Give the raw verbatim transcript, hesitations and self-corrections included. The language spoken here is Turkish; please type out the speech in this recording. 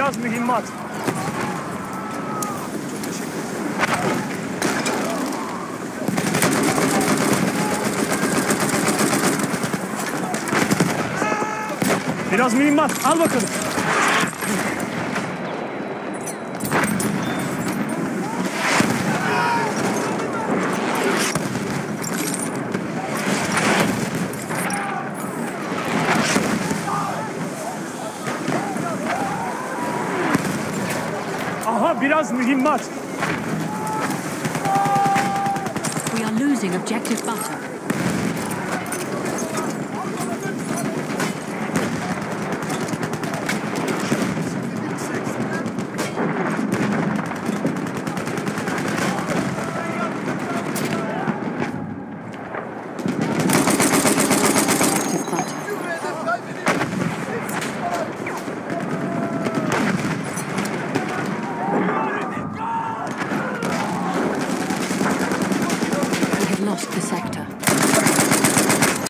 Biraz mühimmat. Biraz mühimmat. Al bakalım. Aha, biraz mühimmat. We are losing objective butter. Lost the sector.